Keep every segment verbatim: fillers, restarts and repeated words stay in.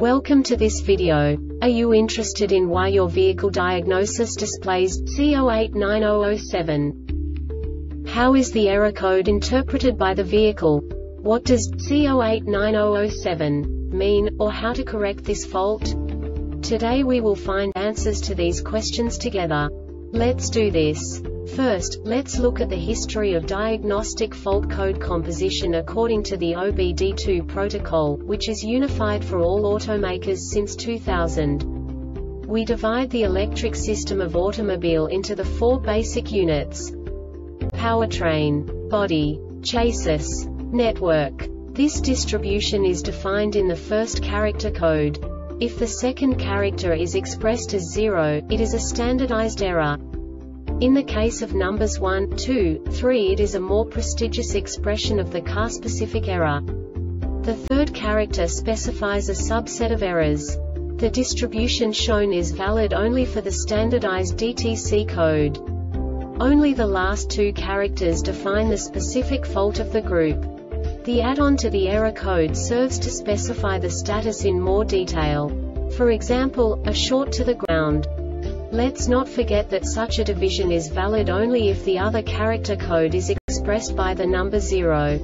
Welcome to this video. Are you interested in why your vehicle diagnosis displays C zero eight nine zero zero seven? How is the error code interpreted by the vehicle? What does C zero eight nine zero zero seven mean, or how to correct this fault? Today we will find answers to these questions together. Let's do this. First, let's look at the history of diagnostic fault code composition according to the O B D two protocol, which is unified for all automakers since two thousand. We divide the electric system of automobile into the four basic units: powertrain, body, chassis, network. This distribution is defined in the first character code. If the second character is expressed as zero, it is a standardized error. In the case of numbers one, two, three, it is a more prestigious expression of the car-specific error. The third character specifies a subset of errors. The distribution shown is valid only for the standardized D T C code. Only the last two characters define the specific fault of the group. The add-on to the error code serves to specify the status in more detail. For example, a short to the ground. Let's not forget that such a division is valid only if the other character code is expressed by the number zero.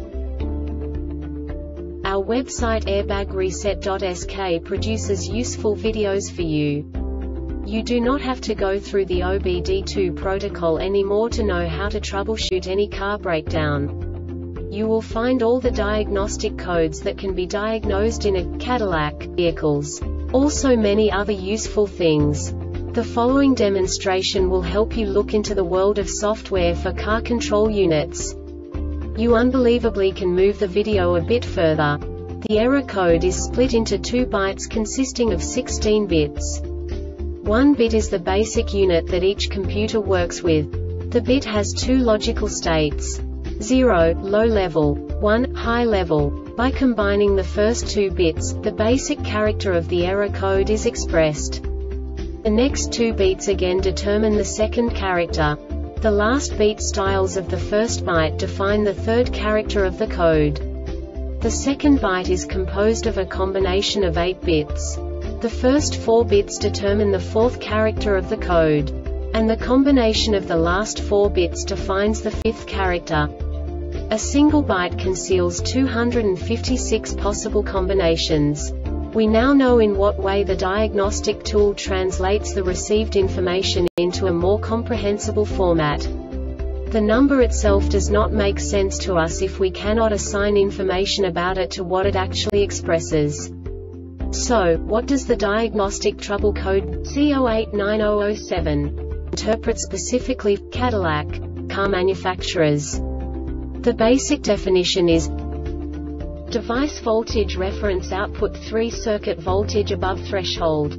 Our website airbag reset dot S K produces useful videos for you. You do not have to go through the O B D two protocol anymore to know how to troubleshoot any car breakdown. You will find all the diagnostic codes that can be diagnosed in a Cadillac vehicles. Also many other useful things. The following demonstration will help you look into the world of software for car control units. You unbelievably can move the video a bit further. The error code is split into two bytes consisting of sixteen bits. One bit is the basic unit that each computer works with. The bit has two logical states: zero, low level, one, high level. By combining the first two bits, the basic character of the error code is expressed. The next two beats again determine the second character. The last beat styles of the first byte define the third character of the code. The second byte is composed of a combination of eight bits. The first four bits determine the fourth character of the code. And the combination of the last four bits defines the fifth character. A single byte conceals two hundred fifty-six possible combinations. We now know in what way the diagnostic tool translates the received information into a more comprehensible format. The number itself does not make sense to us if we cannot assign information about it to what it actually expresses. So, what does the diagnostic trouble code C zero eight nine zero zero seven interpret specifically for Cadillac car manufacturers? The basic definition is device voltage reference output three circuit voltage above threshold.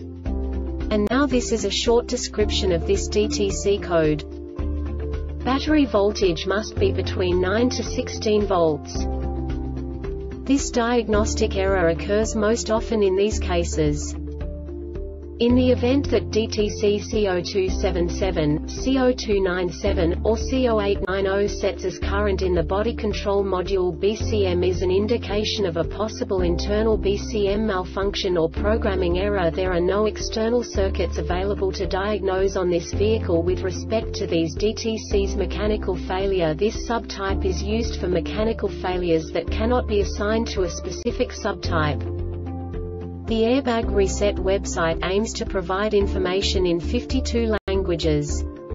And now this is a short description of this D T C code. Battery voltage must be between nine to sixteen volts. This diagnostic error occurs most often in these cases. In the event that D T C C zero two seven seven, C zero two nine seven, or C zero eight nine zero sets as current in the body control module B C M is an indication of a possible internal B C M malfunction or programming error. There are no external circuits available to diagnose on this vehicle with respect to these D T Cs. Mechanical failure. This subtype is used for mechanical failures that cannot be assigned to a specific subtype. The Airbag Reset website aims to provide information in fifty-two languages.